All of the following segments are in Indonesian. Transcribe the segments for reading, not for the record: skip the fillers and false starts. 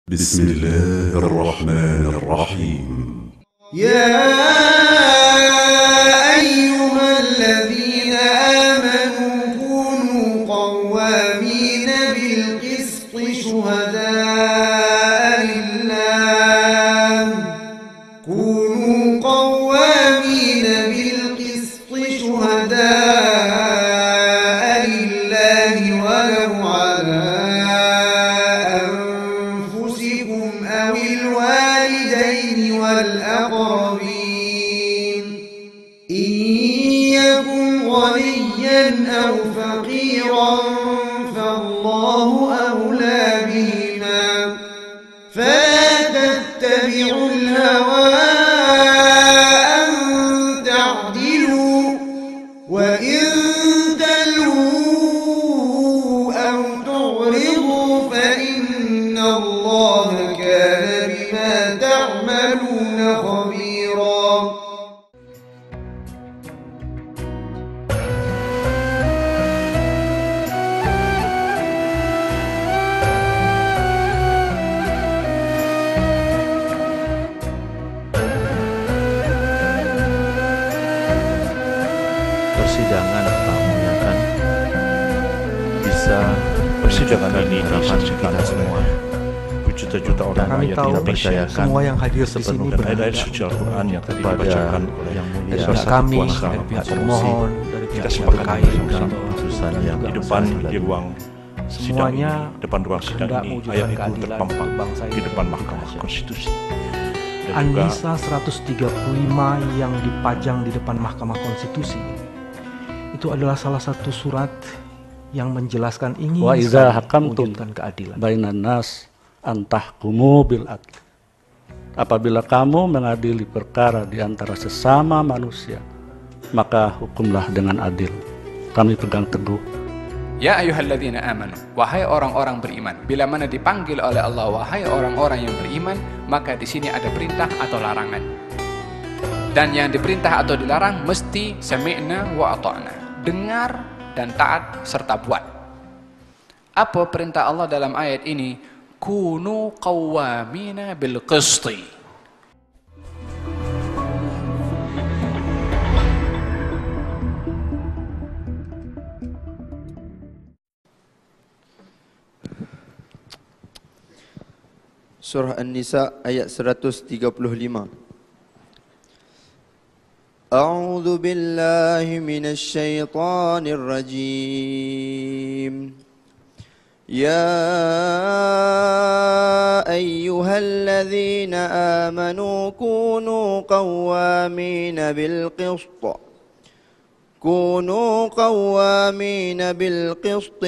بسم الله الرحمن الرحيم. يا أيها الذين آمنوا كونوا قوامين بالقسط شهداء لله ولو على أنفسكم أو الوالدين والأقربين إن يكن غنيا أو فقيرا فالله أولى بهما فلا تتبعوا الهوى أن تعدلوا وإن تلووا أو تعرضوا فإن الله كان بما تعملون خبيرا. Persidangan tamunya kan bisa persidangan ini disaksikan semua berjuta-juta orang kami yang tahu tidak percayakan semua yang hadir di sini sepenuh dan ayat suci Al-Quran yang tadi dibacakan oleh yang mulia dari dari kami, kuasa dari pihak Promosi. termohon, dari Kita pihak sepakat terkait bersama putusan yang di depan di ruang sidang semuanya ini, depan ruang sidang hendak ini mewujudkan ayat itu keadilan terpampang bangsa ini di depan dan Mahkamah Indonesia. Konstitusi. Dan juga An-Nisa 135 yang dipajang di depan Mahkamah Konstitusi itu adalah salah satu surat yang menjelaskan ingin Wa idza hakamtum mewujudkan keadilan. bainan nas antahkumu bil adl. Apabila kamu mengadili perkara di antara sesama manusia, maka hukumlah dengan adil. Kami pegang teguh. Ya ayyuhalladzina amanu, wahai orang-orang beriman. Bila mana dipanggil oleh Allah wahai orang-orang yang beriman, maka di sini ada perintah atau larangan. Dan yang diperintah atau dilarang mesti sami'na wa ata'na. Dengar dan taat serta buat. Apa perintah Allah dalam ayat ini? Kunu qawwamina bil qisti. Surah An-Nisa ayat 135. A'udzu billahi minasy syaithanir rajim. Ya ayyuhalladzina amanu kunu qawwamina bil qist. كونوا قوامين بالقسط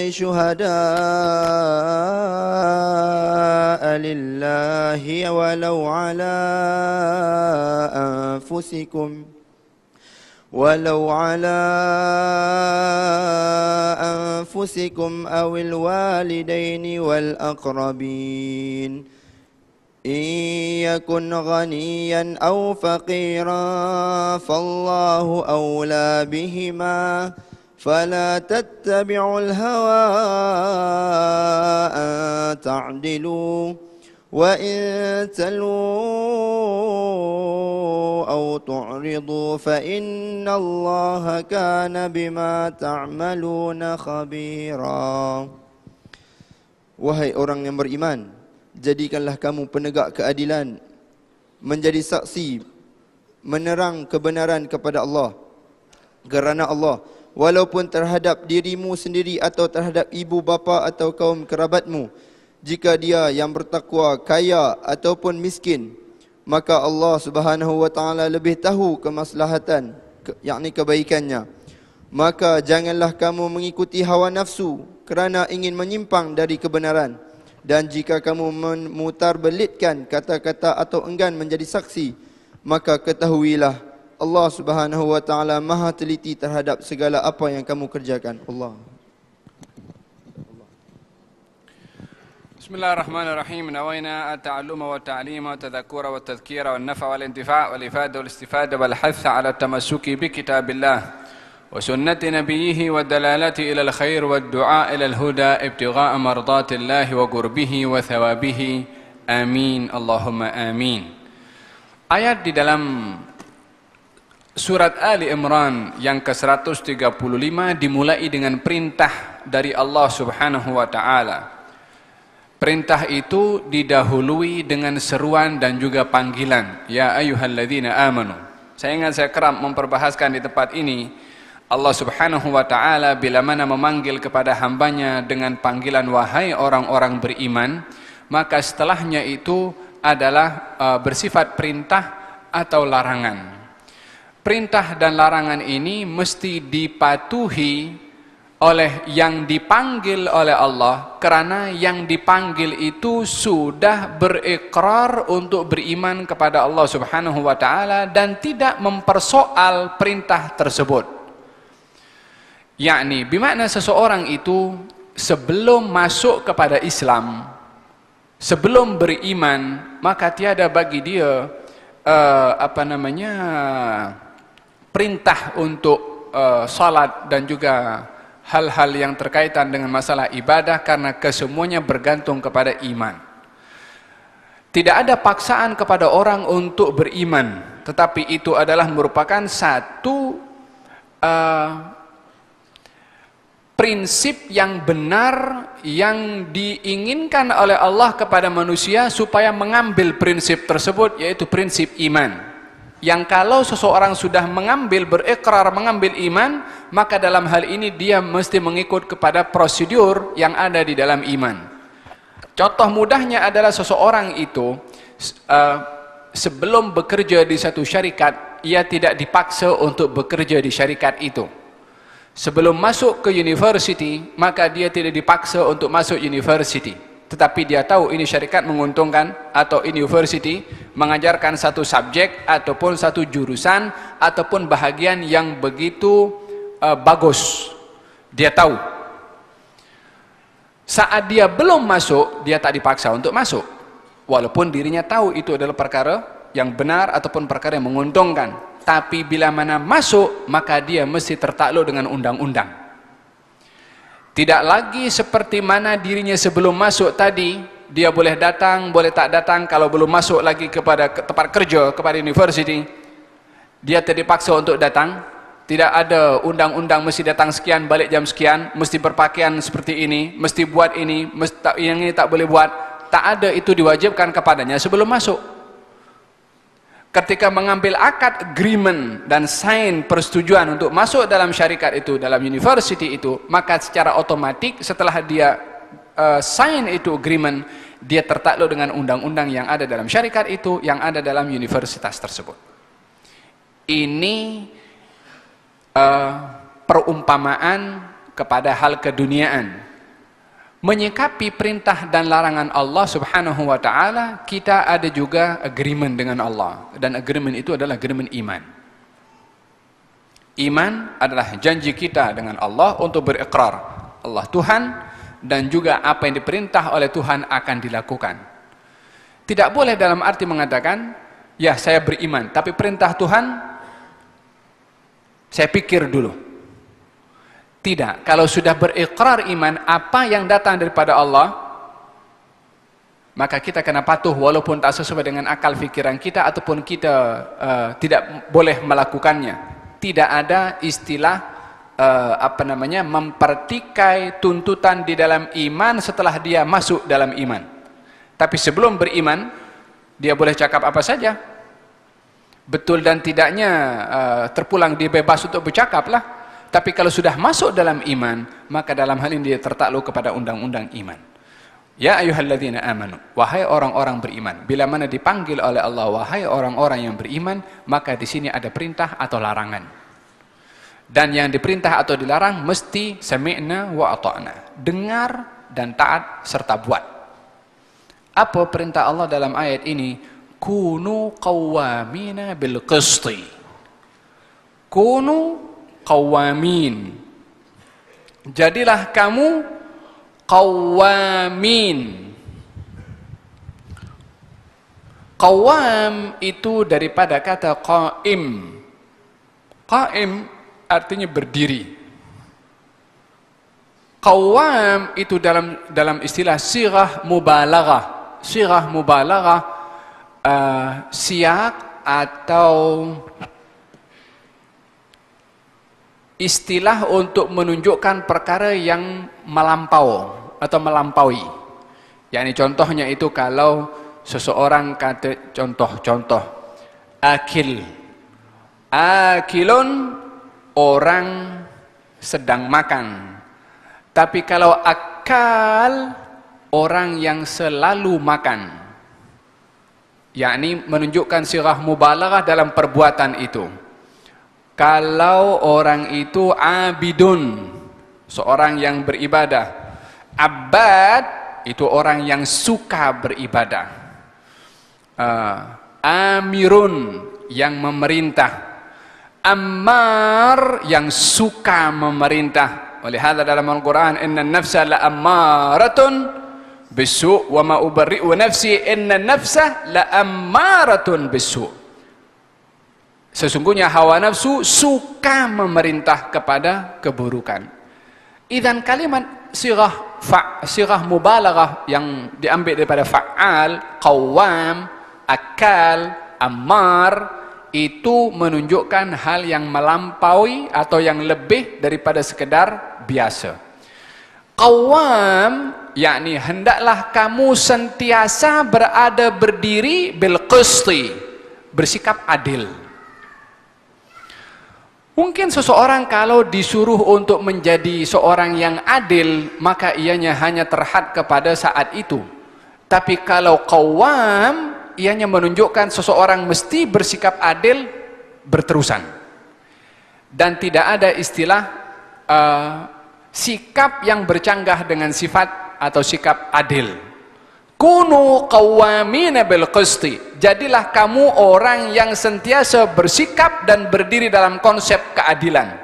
شهداء لله ولو على أنفسكم أو الوالدين والأقربين إن يكن غنيا أو فقيرا فالله أولى بهما فلا تتبعوا الهوى أن تعدلوا وإن تلووا أو تعرضوا فإن الله كان بما تعملون خبيرا. Wahai orang yang beriman, jadikanlah kamu penegak keadilan, menjadi saksi, menerang kebenaran kepada Allah. Kerana Allah, walaupun terhadap dirimu sendiri atau terhadap ibu bapa atau kaum kerabatmu, jika dia yang bertakwa kaya ataupun miskin, maka Allah Subhanahu wa taala lebih tahu kemaslahatan, yakni kebaikannya. Maka janganlah kamu mengikuti hawa nafsu kerana ingin menyimpang dari kebenaran. Dan jika kamu memutarbelitkan kata-kata atau enggan menjadi saksi, maka ketahuilah Allah Subhanahu wa taala Maha teliti terhadap segala apa yang kamu kerjakan. Allah. Bismillahirrahmanirrahim. Nawaina at-ta'alluma wa ta'lima wa tadhakkura wa tadhkira wa an-nafa wal intifa' wal ifada wal istifada wal hatha 'ala at-tamassuki bi kitabillah وسنة نبيه والدلالة إلى الخير والدعاء إلى الهدى ابتغاء مرضات الله وقربه وثوابه Amin, Allahumma amin. Ayat di dalam surat Ali Imran yang ke-135 dimulai dengan perintah dari Allah Subhanahu wa taala. Perintah itu didahului dengan seruan dan juga panggilan, ya ayyuhalladzina amanu. Saya ingat saya kerap memperbahaskan di tempat ini, Allah Subhanahu wa taala bila mana memanggil kepada hambanya dengan panggilan wahai orang-orang beriman, maka setelahnya itu adalah bersifat perintah atau larangan. Perintah dan larangan ini mesti dipatuhi oleh yang dipanggil oleh Allah, karena yang dipanggil itu sudah berikrar untuk beriman kepada Allah Subhanahu wa taala dan tidak mempersoal perintah tersebut. Yakni bermakna seseorang itu sebelum masuk kepada Islam, sebelum beriman, maka tiada bagi dia perintah untuk salat dan juga hal-hal yang terkaitan dengan masalah ibadah, karena kesemuanya bergantung kepada iman. Tidak ada paksaan kepada orang untuk beriman, tetapi itu adalah merupakan satu prinsip yang benar yang diinginkan oleh Allah kepada manusia supaya mengambil prinsip tersebut, yaitu prinsip iman. Yang kalau seseorang sudah berikrar mengambil iman, maka dalam hal ini dia mesti mengikut kepada prosedur yang ada di dalam iman. Contoh mudahnya adalah seseorang itu sebelum bekerja di satu syarikat, ia tidak dipaksa untuk bekerja di syarikat itu. Sebelum masuk ke university, maka dia tidak dipaksa untuk masuk university. Tetapi dia tahu ini syarikat menguntungkan, atau university mengajarkan satu subjek ataupun satu jurusan ataupun bahagian yang begitu bagus. Dia tahu. Saat dia belum masuk, dia tak dipaksa untuk masuk, walaupun dirinya tahu itu adalah perkara yang benar ataupun perkara yang menguntungkan. Tapi bila mana masuk, maka dia mesti tertakluk dengan undang-undang. Tidak lagi seperti mana dirinya sebelum masuk tadi, dia boleh datang, boleh tak datang. Kalau belum masuk lagi kepada tempat kerja, kepada university, dia tidak dipaksa untuk datang. Tidak ada undang-undang mesti datang sekian, balik jam sekian, mesti berpakaian seperti ini, mesti buat ini, yang ini tak boleh buat. Tak ada, itu diwajibkan kepadanya sebelum masuk. Ketika mengambil akad agreement dan sign persetujuan untuk masuk dalam syarikat itu, dalam university itu, maka secara otomatik setelah dia sign itu agreement, dia tertakluk dengan undang-undang yang ada dalam syarikat itu, yang ada dalam universitas tersebut. Ini perumpamaan kepada hal keduniaan. Menyikapi perintah dan larangan Allah Subhanahu wa taala, kita ada juga agreement dengan Allah, dan agreement itu adalah agreement iman. Iman adalah janji kita dengan Allah untuk berikrar Allah Tuhan, dan juga apa yang diperintah oleh Tuhan akan dilakukan. Tidak boleh dalam arti mengatakan, ya saya beriman, tapi perintah Tuhan saya pikir dulu. Tidak, kalau sudah berikrar iman apa yang datang daripada Allah, maka kita kena patuh walaupun tak sesuai dengan akal fikiran kita, ataupun kita tidak boleh melakukannya. Tidak ada istilah mempertikai tuntutan di dalam iman setelah dia masuk dalam iman. Tapi sebelum beriman, dia boleh cakap apa saja. Betul dan tidaknya terpulang dia bebas untuk bercakap lah. Tapi kalau sudah masuk dalam iman, maka dalam hal ini dia tertakluk kepada undang-undang iman. Ya ayyuhalladzina amanu, wahai orang-orang beriman. Bila mana dipanggil oleh Allah, wahai orang-orang yang beriman, maka di sini ada perintah atau larangan. Dan yang diperintah atau dilarang mesti sami'na wa ata'na, dengar dan taat serta buat. Apa perintah Allah dalam ayat ini? Kunu qawwamina bil qisti. Kunu qawamin, jadilah kamu qawamin. Qawam itu daripada kata qaim. Qaim artinya berdiri. Qawam itu dalam istilah sirah mubalaghah, sirah mubalaghah siyak atau istilah untuk menunjukkan perkara yang melampau atau melampaui. Yakni contohnya itu kalau seseorang kata contoh akilun orang sedang makan. Tapi kalau akal orang yang selalu makan. Yakni menunjukkan sirah mubalaghah dalam perbuatan itu. Kalau orang itu abidun, seorang yang beribadah. Abad itu orang yang suka beribadah. Amirun yang memerintah. Ammar yang suka memerintah. Oleh hadza dalam Al-Quran, inna nafsa la ammaratun bisu' wa ma ubarri'u nafsi inna nafsa la ammaratun bisu'. Sesungguhnya hawa nafsu suka memerintah kepada keburukan. Idzan kalimat sirah mubalaghah yang diambil daripada fa'al, qawwam, akal, ammar, itu menunjukkan hal yang melampaui atau yang lebih daripada sekedar biasa. Qawwam yakni hendaklah kamu sentiasa berada berdiri bil qisti, bersikap adil. Mungkin seseorang kalau disuruh untuk menjadi seorang yang adil, maka ianya hanya terhad kepada saat itu. Tapi kalau qawwam, ianya menunjukkan seseorang mesti bersikap adil berterusan. Dan tidak ada istilah sikap yang bercanggah dengan sifat atau sikap adil. Kunu qawwamina bil qisti. Jadilah kamu orang yang sentiasa bersikap dan berdiri dalam konsep keadilan.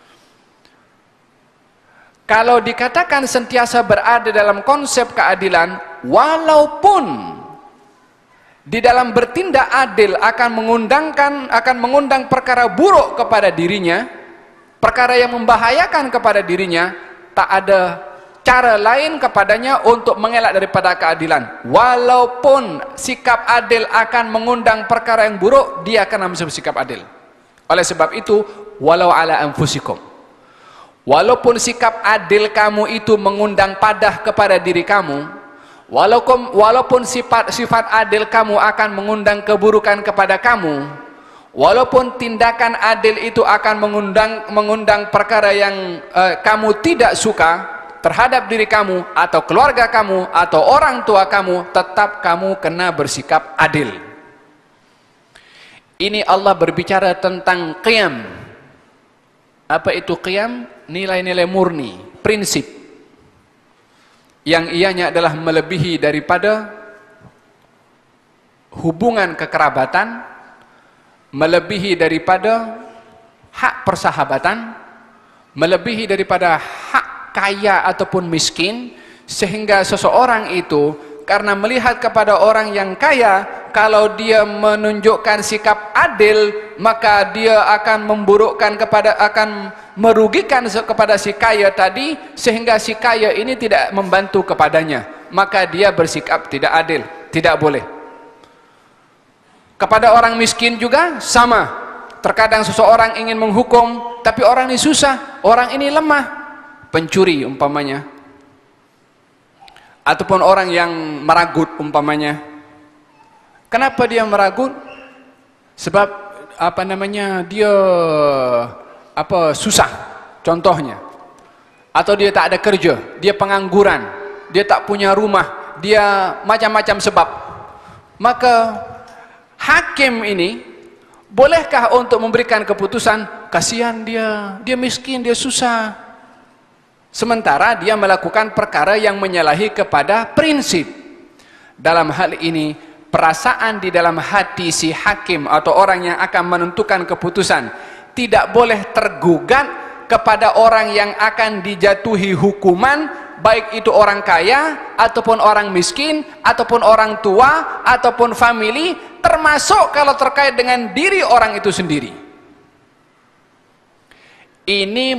Kalau dikatakan sentiasa berada dalam konsep keadilan, walaupun di dalam bertindak adil akan mengundang perkara buruk kepada dirinya, perkara yang membahayakan kepada dirinya, tak ada cara lain kepadanya untuk mengelak daripada keadilan. Walaupun sikap adil akan mengundang perkara yang buruk, dia akan bersikap adil. Oleh sebab itu, walau ala anfusikum, walaupun sikap adil kamu itu mengundang padah kepada diri kamu, walaupun sifat adil kamu akan mengundang keburukan kepada kamu, walaupun tindakan adil itu akan mengundang perkara yang kamu tidak suka terhadap diri kamu atau keluarga kamu atau orang tua kamu, tetap kamu kena bersikap adil. Ini Allah berbicara tentang qiyam. Apa itu qiyam? Nilai-nilai murni, prinsip yang ianya adalah melebihi daripada hubungan kekerabatan, melebihi daripada hak persahabatan, melebihi daripada hak kaya ataupun miskin, sehingga seseorang itu karena melihat kepada orang yang kaya, kalau dia menunjukkan sikap adil, maka dia akan merugikan kepada si kaya tadi, sehingga si kaya ini tidak membantu kepadanya, maka dia bersikap tidak adil. Tidak boleh. Kepada orang miskin juga sama. Terkadang seseorang ingin menghukum, tapi orang ini susah, orang ini lemah, pencuri umpamanya, ataupun orang yang meragut umpamanya. Kenapa dia meragut? Sebab dia susah contohnya, atau dia tak ada kerja, dia pengangguran, dia tak punya rumah, dia macam-macam sebab. Maka hakim ini bolehkah untuk memberikan keputusan, kasihan dia miskin, dia susah, sementara dia melakukan perkara yang menyalahi kepada prinsip? Dalam hal ini, perasaan di dalam hati si hakim atau orang yang akan menentukan keputusan tidak boleh tergugat kepada orang yang akan dijatuhi hukuman, baik itu orang kaya ataupun orang miskin ataupun orang tua ataupun family, termasuk kalau terkait dengan diri orang itu sendiri. Ini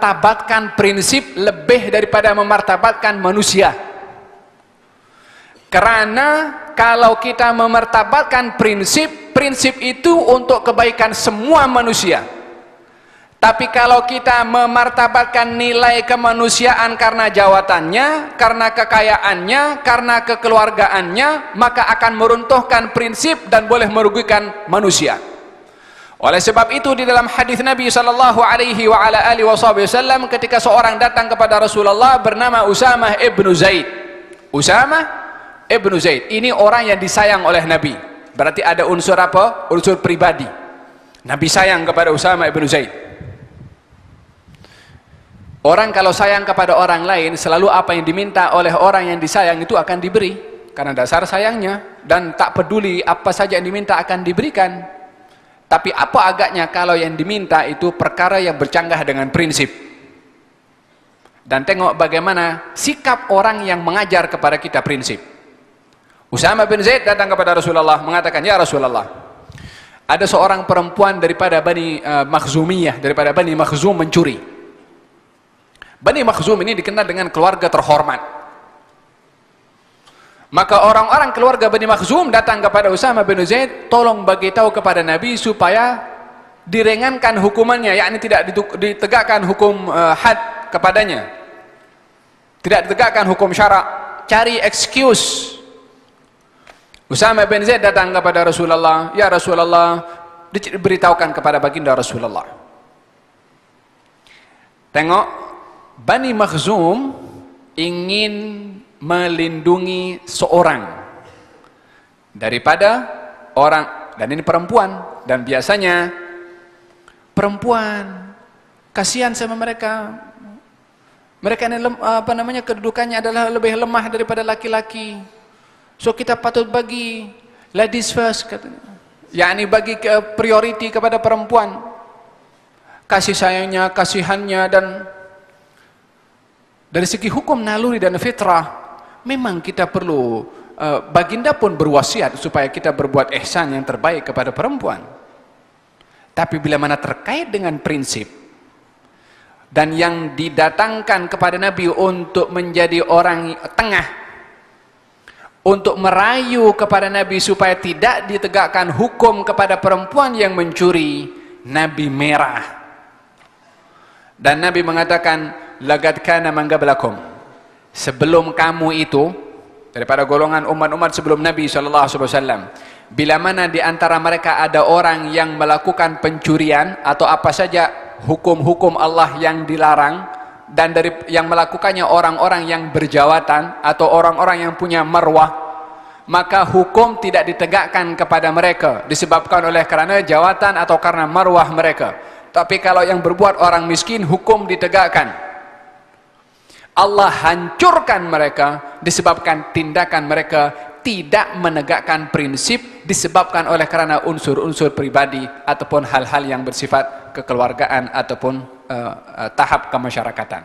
memartabatkan prinsip lebih daripada memartabatkan manusia. Karena kalau kita memartabatkan prinsip itu untuk kebaikan semua manusia. Tapi kalau kita memartabatkan nilai kemanusiaan karena jawatannya, karena kekayaannya, karena kekeluargaannya, maka akan meruntuhkan prinsip dan boleh merugikan manusia. Oleh sebab itu di dalam hadis Nabi sallallahu alaihi wa ala alihi wasallam ketika seorang datang kepada Rasulullah bernama Usamah ibnu Zaid. Usamah ibnu Zaid ini orang yang disayang oleh Nabi. Berarti ada unsur apa? Unsur pribadi. Nabi sayang kepada Usamah ibnu Zaid. Orang kalau sayang kepada orang lain, selalu apa yang diminta oleh orang yang disayang itu akan diberi. Karena dasar sayangnya, dan tak peduli apa saja yang diminta akan diberikan. Tapi apa agaknya kalau yang diminta itu perkara yang bercanggah dengan prinsip. Dan tengok bagaimana sikap orang yang mengajar kepada kita prinsip. Usamah bin Zaid datang kepada Rasulullah mengatakan, "Ya Rasulullah, ada seorang perempuan daripada Bani Makhzumiyah, daripada Bani Makhzum mencuri." Bani Makhzum ini dikenal dengan keluarga terhormat. Maka orang-orang keluarga Bani Makhzum datang kepada Usamah bin Zaid, tolong bagi tahu kepada Nabi supaya diringankan hukumannya, yakni tidak ditegakkan hukum had kepadanya. Tidak ditegakkan hukum syarak, cari excuse. Usamah bin Zaid datang kepada Rasulullah, "Ya Rasulullah, diberitahukan kepada baginda Rasulullah." Tengok, Bani Makhzum ingin melindungi seorang daripada orang, dan ini perempuan, dan biasanya perempuan kasihan sama mereka. Mereka ini kedudukannya adalah lebih lemah daripada laki-laki. So kita patut bagi ladies first, katanya. yakni bagi priority kepada perempuan. Kasih sayangnya, kasihannya, dan dari segi hukum naluri dan fitrah, memang kita perlu, baginda pun berwasiat supaya kita berbuat ihsan yang terbaik kepada perempuan. Tapi bila mana terkait dengan prinsip, dan yang didatangkan kepada Nabi untuk menjadi orang tengah, untuk merayu kepada Nabi supaya tidak ditegakkan hukum kepada perempuan yang mencuri, Nabi merah. Dan Nabi mengatakan, laqad kana man qablakum, sebelum kamu itu, daripada golongan umat-umat sebelum Nabi SAW, bila mana di antara mereka ada orang yang melakukan pencurian atau apa saja hukum-hukum Allah yang dilarang, dan dari yang melakukannya orang-orang yang berjawatan atau orang-orang yang punya marwah, maka hukum tidak ditegakkan kepada mereka disebabkan oleh karena jawatan atau karena marwah mereka. Tapi kalau yang berbuat orang miskin, hukum ditegakkan. Allah hancurkan mereka disebabkan tindakan mereka tidak menegakkan prinsip, disebabkan oleh karena unsur-unsur pribadi ataupun hal-hal yang bersifat kekeluargaan ataupun tahap kemasyarakatan.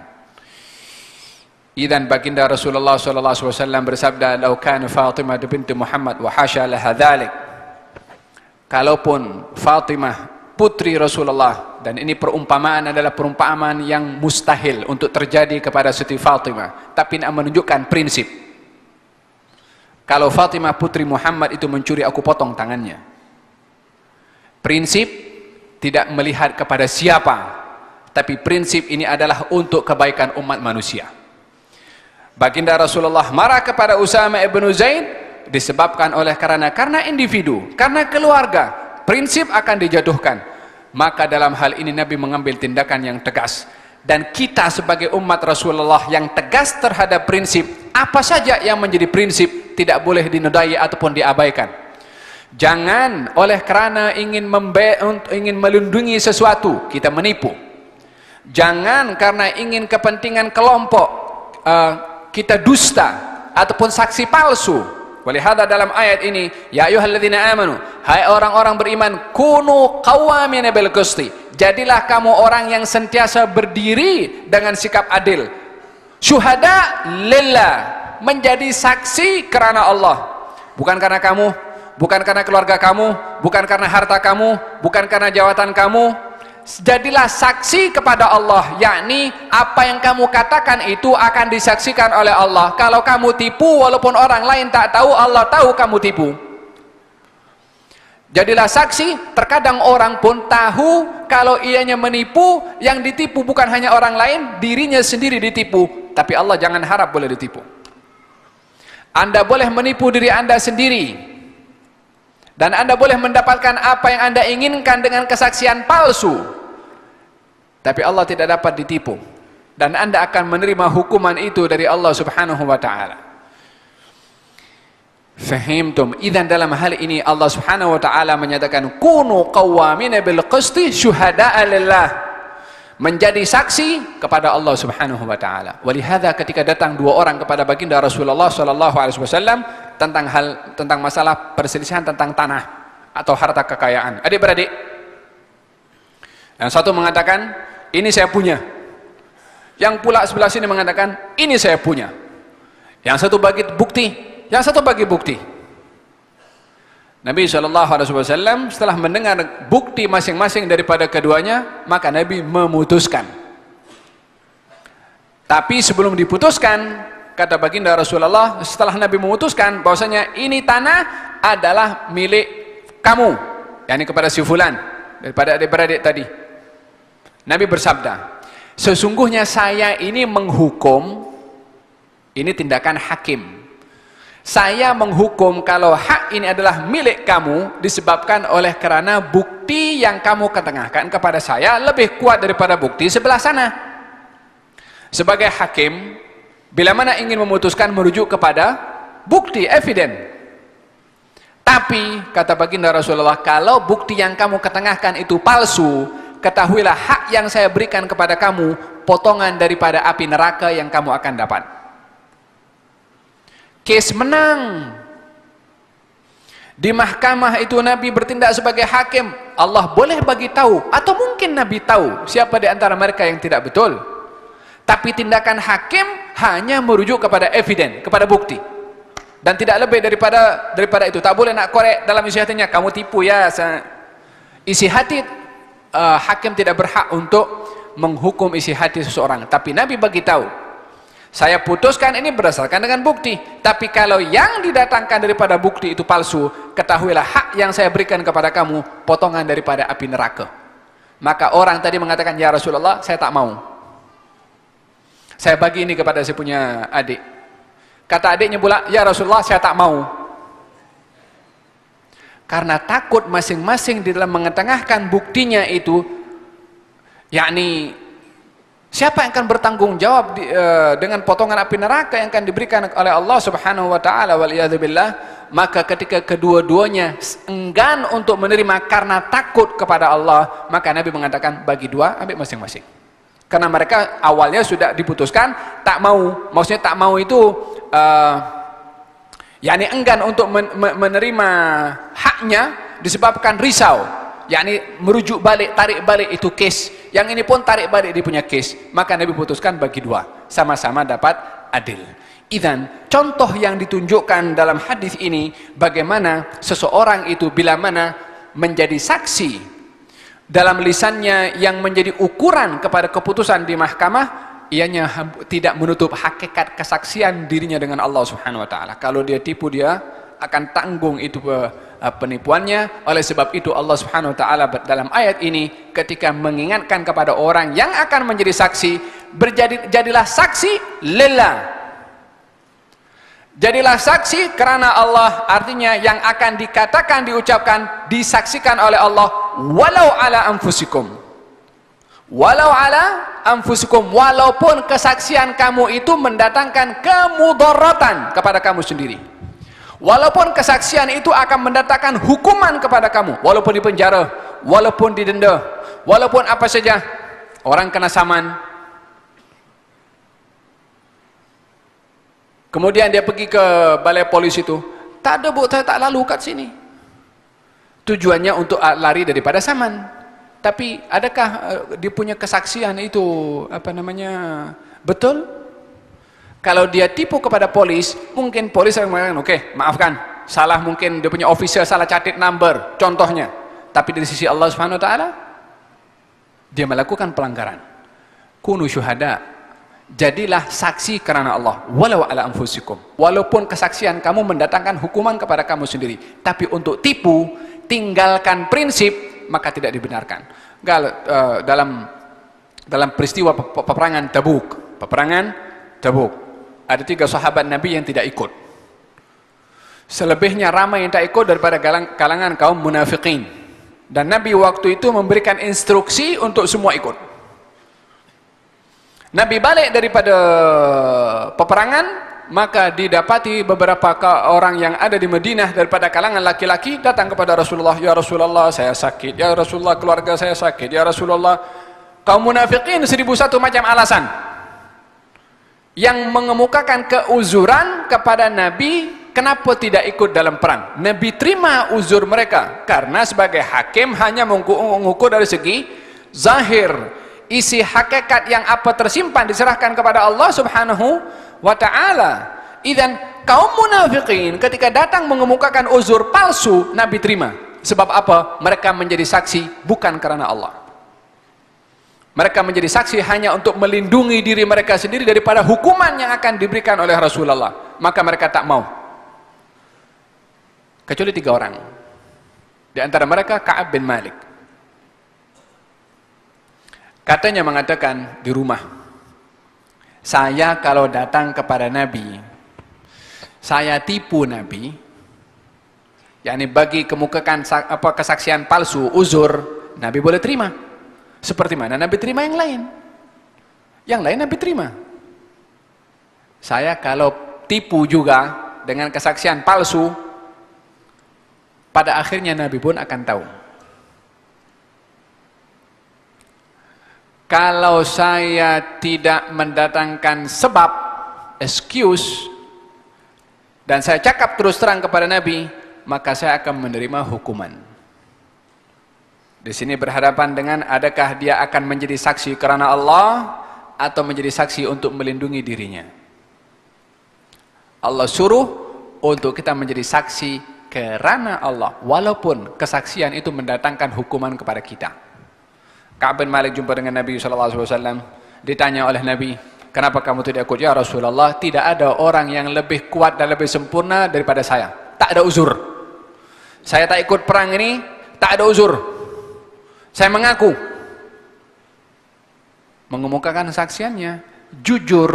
Idzan baginda Rasulullah SAW bersabda, "Lau kana Fatimah binti Muhammad wa hasya laha dzalik." Kalaupun Fatimah putri Rasulullah, dan ini perumpamaan adalah perumpamaan yang mustahil untuk terjadi kepada Siti Fatimah, tapi ini menunjukkan prinsip. Kalau Fatimah putri Muhammad itu mencuri, aku potong tangannya. Prinsip tidak melihat kepada siapa, tapi prinsip ini adalah untuk kebaikan umat manusia. Baginda Rasulullah marah kepada Usamah ibnu Zaid disebabkan oleh karena individu, karena keluarga, prinsip akan dijatuhkan. Maka dalam hal ini Nabi mengambil tindakan yang tegas, dan kita sebagai umat Rasulullah yang tegas terhadap prinsip, apa saja yang menjadi prinsip tidak boleh dinodai ataupun diabaikan. Jangan oleh karena ingin melindungi sesuatu kita menipu. Jangan karena ingin kepentingan kelompok kita dusta ataupun saksi palsu. Walihada dalam ayat ini, ya ayyuhalladzina amanu, hai orang-orang beriman, kunu qawwamina bil qisti, jadilah kamu orang yang sentiasa berdiri dengan sikap adil. Syuhada lillah, menjadi saksi karena Allah, bukan karena kamu, bukan karena keluarga kamu, bukan karena harta kamu, bukan karena jawatan kamu, jadilah saksi kepada Allah, yakni apa yang kamu katakan itu akan disaksikan oleh Allah. Kalau kamu tipu, walaupun orang lain tak tahu, Allah tahu kamu tipu. Jadilah saksi. Terkadang orang pun tahu kalau ianya menipu, yang ditipu bukan hanya orang lain, dirinya sendiri ditipu. Tapi Allah jangan harap boleh ditipu. Anda boleh menipu diri Anda sendiri, dan Anda boleh mendapatkan apa yang Anda inginkan dengan kesaksian palsu, tapi Allah tidak dapat ditipu, dan Anda akan menerima hukuman itu dari Allah Subhanahu wa ta'ala. Fahimtum? Idzan dalam hal ini Allah Subhanahu wa ta'ala menyatakan kunu qawwamina bil qisti syuhada'a lillah, menjadi saksi kepada Allah Subhanahu wa ta'ala. Walihada ketika datang dua orang kepada baginda Rasulullah sallallahu alaihi wasallam tentang masalah perselisihan tentang tanah atau harta kekayaan. Adik-beradik, yang satu mengatakan ini saya punya, yang pula sebelah sini mengatakan ini saya punya. Yang satu bagi bukti, yang satu bagi bukti. Nabi SAW setelah mendengar bukti masing-masing daripada keduanya, maka Nabi memutuskan. Tapi sebelum diputuskan, kata baginda Rasulullah, setelah Nabi memutuskan bahwasanya ini tanah adalah milik kamu, yakni kepada si fulan, daripada adik-beradik tadi, Nabi bersabda, sesungguhnya saya ini menghukum, ini tindakan hakim, saya menghukum kalau hak ini adalah milik kamu disebabkan oleh karena bukti yang kamu ketengahkan kepada saya lebih kuat daripada bukti sebelah sana. Sebagai hakim, bila mana ingin memutuskan merujuk kepada bukti, eviden. Tapi kata baginda Rasulullah, kalau bukti yang kamu ketengahkan itu palsu, ketahuilah hak yang saya berikan kepada kamu potongan daripada api neraka yang kamu akan dapat. Kes menang. Di mahkamah itu Nabi bertindak sebagai hakim. Allah boleh bagi tahu, atau mungkin Nabi tahu siapa di antara mereka yang tidak betul. Tapi tindakan hakim hanya merujuk kepada eviden, kepada bukti. Dan tidak lebih daripada itu. Tak boleh nak korek dalam isi hatinya, kamu tipu ya. Isi hati, hakim tidak berhak untuk menghukum isi hati seseorang. Tapi Nabi bagi tahu, saya putuskan ini berdasarkan dengan bukti. Tapi kalau yang didatangkan daripada bukti itu palsu, ketahuilah hak yang saya berikan kepada kamu potongan daripada api neraka. Maka orang tadi mengatakan, ya Rasulullah, saya tak mau. Saya bagi ini kepada saya punya adik. Kata adiknya pula, ya Rasulullah, saya tak mau. Karena takut masing-masing di dalam mengetengahkan buktinya itu, yakni siapa yang akan bertanggung jawab dengan potongan api neraka yang akan diberikan oleh Allah Subhanahu wa taala, waliyadzubillah. Maka ketika kedua-duanya enggan untuk menerima karena takut kepada Allah, maka Nabi mengatakan bagi dua, ambil masing-masing. Karena mereka awalnya sudah diputuskan tak mau. Maksudnya tak mau itu yakni enggan untuk menerima haknya disebabkan risau, yakni merujuk balik, tarik balik itu case. Yang ini pun tarik balik dia punya case. Maka Nabi putuskan bagi dua, sama-sama dapat adil. Idzan, contoh yang ditunjukkan dalam hadis ini bagaimana seseorang itu bila mana menjadi saksi dalam lisannya yang menjadi ukuran kepada keputusan di mahkamah, ianya tidak menutup hakikat kesaksian dirinya dengan Allah Subhanahu wa taala. Kalau dia tipu, dia akan tanggung itu penipuannya. Oleh sebab itu Allah Subhanahu wa taala dalam ayat ini ketika mengingatkan kepada orang yang akan menjadi saksi, jadilah saksi lillah. Jadilah saksi karena Allah, artinya yang akan dikatakan, diucapkan, disaksikan oleh Allah walau ala anfusikum. Walau ala anfusikum, walaupun kesaksian kamu itu mendatangkan kemudaratan kepada kamu sendiri. Walaupun kesaksian itu akan mendatangkan hukuman kepada kamu, walaupun di penjara, walaupun didenda, walaupun apa saja, orang kena saman. Kemudian dia pergi ke balai polis itu, tak ada bu, saya tak lalu kat sini. Tujuannya untuk lari daripada saman. Tapi adakah dia punya kesaksian itu betul? Kalau dia tipu kepada polis, mungkin polis akan mengatakan, oke, maafkan, salah, mungkin dia punya officer salah catat number, contohnya. Tapi dari sisi Allah Subhanahu wa taala, dia melakukan pelanggaran. Kunu syuhada, jadilah saksi karena Allah, walau ala anfusikum, walaupun kesaksian kamu mendatangkan hukuman kepada kamu sendiri, tapi untuk tipu, tinggalkan prinsip, maka tidak dibenarkan. Dalam peristiwa peperangan Tabuk, ada 3 sahabat Nabi yang tidak ikut. Selebihnya ramai yang tak ikut daripada kalangan kaum munafikin. Dan Nabi waktu itu memberikan instruksi untuk semua ikut. Nabi balik daripada peperangan, maka didapati beberapa orang yang ada di Madinah daripada kalangan laki-laki datang kepada Rasulullah. Ya Rasulullah, saya sakit. Ya Rasulullah, keluarga saya sakit. Ya Rasulullah. Kaum munafikin 1001 macam alasan yang mengemukakan keuzuran kepada Nabi kenapa tidak ikut dalam perang. Nabi terima uzur mereka karena sebagai hakim hanya mengukur dari segi zahir. Isi hakikat yang apa tersimpan diserahkan kepada Allah Subhanahu wa ta'ala. Idzan kaum munafikin ketika datang mengemukakan uzur palsu, Nabi terima. Sebab apa? Mereka menjadi saksi bukan karena Allah. Mereka menjadi saksi hanya untuk melindungi diri mereka sendiri daripada hukuman yang akan diberikan oleh Rasulullah. Maka mereka tak mau. Kecuali 3 orang. Di antara mereka Ka'ab bin Malik. Katanya mengatakan di rumah, saya kalau datang kepada Nabi, saya tipu Nabi, yakni bagi kemukakan kesaksian palsu, uzur, Nabi boleh terima. Seperti mana Nabi terima yang lain? Yang lain Nabi terima. Saya kalau tipu juga dengan kesaksian palsu, pada akhirnya Nabi pun akan tahu. Kalau saya tidak mendatangkan sebab, excuse, dan saya cakap terus terang kepada Nabi, maka saya akan menerima hukuman. Di sini berhadapan dengan adakah dia akan menjadi saksi karena Allah atau menjadi saksi untuk melindungi dirinya. Allah suruh untuk kita menjadi saksi karena Allah, walaupun kesaksian itu mendatangkan hukuman kepada kita. Ka'ab bin Malik jumpa dengan Nabi SAW, ditanya oleh Nabi, kenapa kamu tidak ikut? Ya Rasulullah, tidak ada orang yang lebih kuat dan lebih sempurna daripada saya. Tak ada uzur. Saya tak ikut perang ini, tak ada uzur. Saya mengaku. Mengemukakan saksiannya, jujur.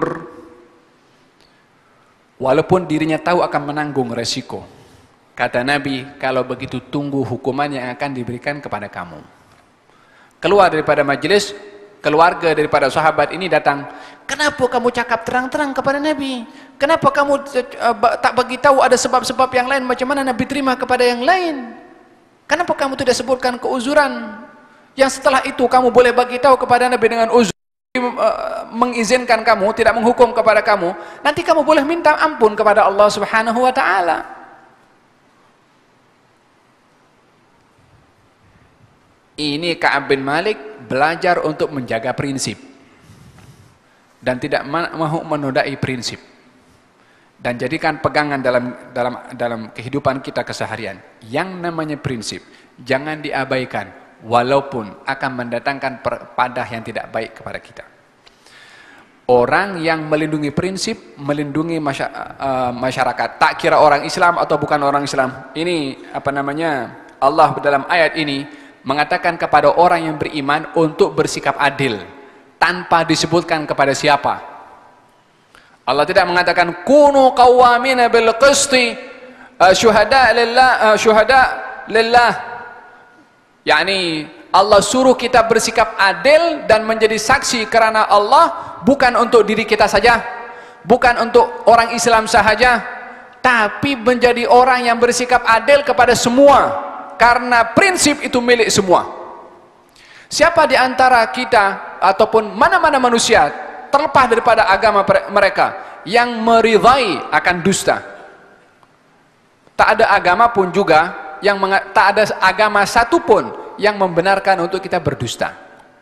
Walaupun dirinya tahu akan menanggung resiko. Kata Nabi, kalau begitu tunggu hukuman yang akan diberikan kepada kamu. Keluar daripada majelis, keluarga daripada sahabat ini datang. Kenapa kamu cakap terang-terang kepada Nabi? Kenapa kamu tak bagi tahu ada sebab-sebab yang lain? Macam mana Nabi terima kepada yang lain? Kenapa kamu tidak sebutkan keuzuran? Yang setelah itu kamu boleh bagi tahu kepada Nabi dengan uzur, mengizinkan kamu, tidak menghukum kepada kamu. Nanti kamu boleh minta ampun kepada Allah Subhanahu wa ta'ala. Ini Ka'ab bin Malik belajar untuk menjaga prinsip dan tidak mahu menodai prinsip, dan jadikan pegangan dalam kehidupan kita keseharian. Yang namanya prinsip jangan diabaikan, walaupun akan mendatangkan padah yang tidak baik kepada kita. Orang yang melindungi prinsip, melindungi masyarakat, tak kira orang Islam atau bukan orang Islam. Ini Allah dalam ayat ini mengatakan kepada orang yang beriman untuk bersikap adil tanpa disebutkan kepada siapa. Allah tidak mengatakan kunu qawwamina bil qisti syuhada lillah. yakni Allah suruh kita bersikap adil dan menjadi saksi karena Allah, bukan untuk diri kita saja, bukan untuk orang Islam sahaja, tapi menjadi orang yang bersikap adil kepada semua. Karena prinsip itu milik semua. Siapa di antara kita ataupun mana-mana manusia, terlepas daripada agama mereka, yang meridai akan dusta? Tak ada agama pun juga tak ada agama satupun yang membenarkan untuk kita berdusta.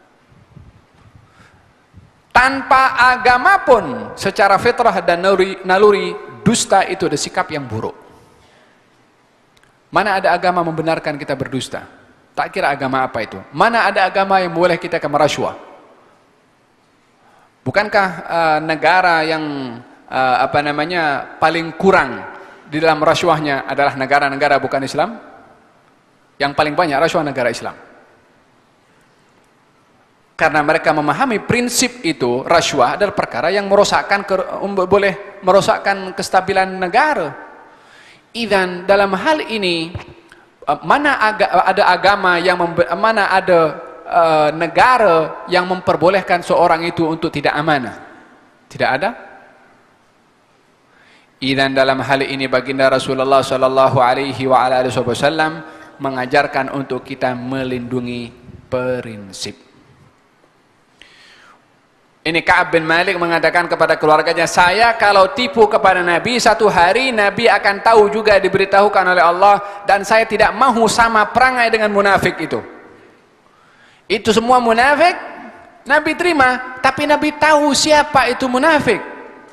Tanpa agama pun, secara fitrah dan naluri, dusta itu ada sikap yang buruk. Mana ada agama membenarkan kita berdusta? Tak kira agama apa itu. Mana ada agama yang boleh kita merasuah? Bukankah negara yang paling kurang di dalam rasuahnya adalah negara-negara bukan Islam? Yang paling banyak rasuah negara Islam. Karena mereka memahami prinsip itu, rasuah adalah perkara yang boleh merosakkan kestabilan negara. Idzan dalam hal ini mana ada agama yang mana ada negara yang memperbolehkan seorang itu untuk tidak amanah? Tidak ada. Idzan dalam hal ini baginda Rasulullah sallallahu alaihi wasallam mengajarkan untuk kita melindungi prinsip. Ini Ka'ab bin Malik mengatakan kepada keluarganya, saya kalau tipu kepada Nabi, satu hari Nabi akan tahu juga, diberitahukan oleh Allah, dan saya tidak mahu sama perangai dengan munafik itu. Itu semua munafik, Nabi terima, tapi Nabi tahu siapa itu munafik.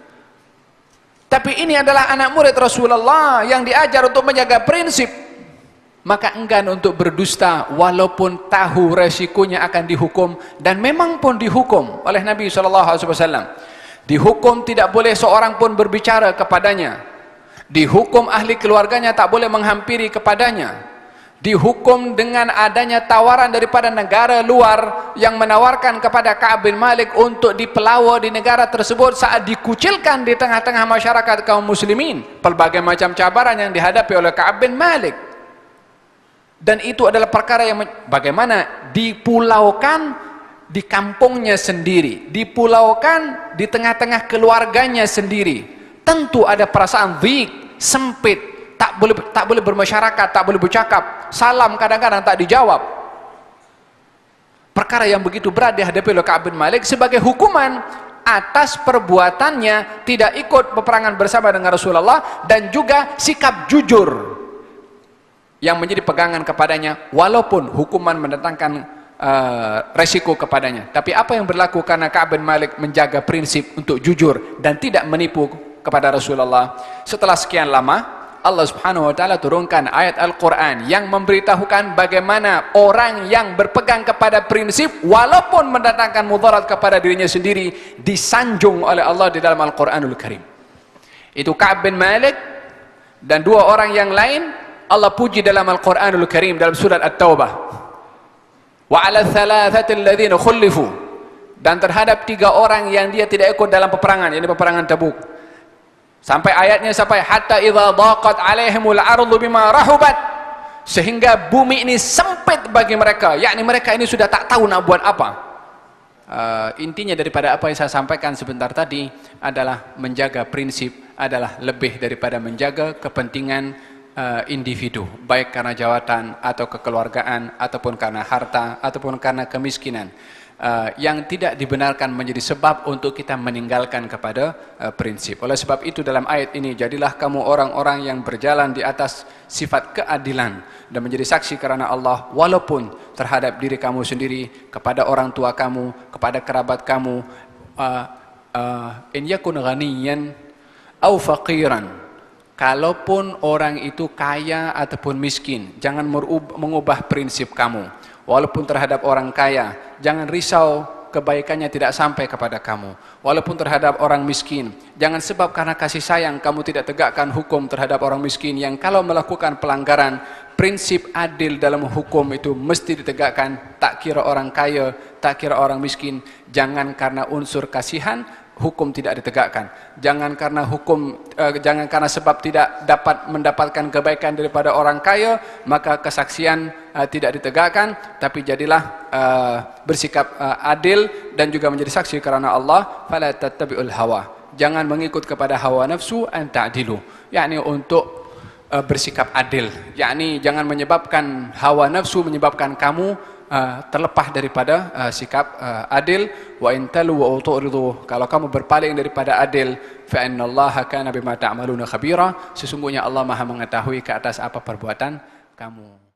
Tapi ini adalah anak murid Rasulullah yang diajar untuk menjaga prinsip. Maka enggan untuk berdusta walaupun tahu resikonya akan dihukum, dan memang pun dihukum oleh Nabi SAW. Dihukum tidak boleh seorang pun berbicara kepadanya. Dihukum ahli keluarganya tak boleh menghampiri kepadanya. Dihukum dengan adanya tawaran daripada negara luar yang menawarkan kepada Ka'ab bin Malik untuk dipelawa di negara tersebut saat dikucilkan di tengah-tengah masyarakat kaum muslimin. Pelbagai macam cabaran yang dihadapi oleh Ka'ab bin Malik. Dan itu adalah perkara yang bagaimana dipulaukan di kampungnya sendiri, dipulaukan di tengah-tengah keluarganya sendiri. Tentu ada perasaan dhik, sempit, tak boleh bermasyarakat, tak boleh bercakap, salam kadang-kadang tak dijawab. Perkara yang begitu berat dihadapi oleh Ka'ab bin Malik sebagai hukuman atas perbuatannya tidak ikut peperangan bersama dengan Rasulullah, dan juga sikap jujur yang menjadi pegangan kepadanya walaupun hukuman mendatangkan resiko kepadanya. Tapi apa yang berlaku karena Ka'ab bin Malik menjaga prinsip untuk jujur dan tidak menipu kepada Rasulullah. Setelah sekian lama Allah Subhanahu wa taala turunkan ayat Al-Qur'an yang memberitahukan bagaimana orang yang berpegang kepada prinsip walaupun mendatangkan mudarat kepada dirinya sendiri disanjung oleh Allah di dalam Al-Qur'anul Karim. Itu Ka'ab bin Malik dan dua orang yang lain Allah puji dalam Al-Quranul Karim dalam surat At-Taubah. Wa 'ala thalathati alladhina khulifu, dan terhadap tiga orang yang dia tidak ikut dalam peperangan, yakni peperangan Tabuk. Sampai ayatnya sampai hatta idza daqat 'alaihimul ardu bima rahubat, sehingga bumi ini sempit bagi mereka, yakni mereka ini sudah tak tahu nak buat apa. Intinya daripada apa yang saya sampaikan sebentar tadi adalah menjaga prinsip adalah lebih daripada menjaga kepentingan individu, baik karena jawatan atau kekeluargaan ataupun karena harta ataupun karena kemiskinan, yang tidak dibenarkan menjadi sebab untuk kita meninggalkan kepada prinsip. Oleh sebab itu dalam ayat ini, jadilah kamu orang-orang yang berjalan di atas sifat keadilan dan menjadi saksi karena Allah walaupun terhadap diri kamu sendiri, kepada orang tua kamu, kepada kerabat kamu. In yakun ghaniyan au faqiran, kalaupun orang itu kaya ataupun miskin, jangan mengubah prinsip kamu. Walaupun terhadap orang kaya, jangan risau kebaikannya tidak sampai kepada kamu. Walaupun terhadap orang miskin, jangan sebab karena kasih sayang kamu tidak tegakkan hukum terhadap orang miskin yang kalau melakukan pelanggaran prinsip adil dalam hukum itu mesti ditegakkan. Tak kira orang kaya, tak kira orang miskin. Jangan karena unsur kasihan hukum tidak ditegakkan. Jangan karena jangan karena sebab tidak dapat mendapatkan kebaikan daripada orang kaya maka kesaksian tidak ditegakkan, tapi jadilah bersikap adil dan juga menjadi saksi karena Allah. Fala tattabi'ul hawa, jangan mengikut kepada hawa nafsu an ta'dilu, yakni untuk bersikap adil, yakni jangan menyebabkan hawa nafsu menyebabkan kamu terlepas daripada sikap adil. Wa in talu wa tu'ridu, kalau kamu berpaling daripada adil, fa innallaha kana bima ta'maluna khabira, sesungguhnya Allah Maha mengetahui ke atas apa perbuatan kamu.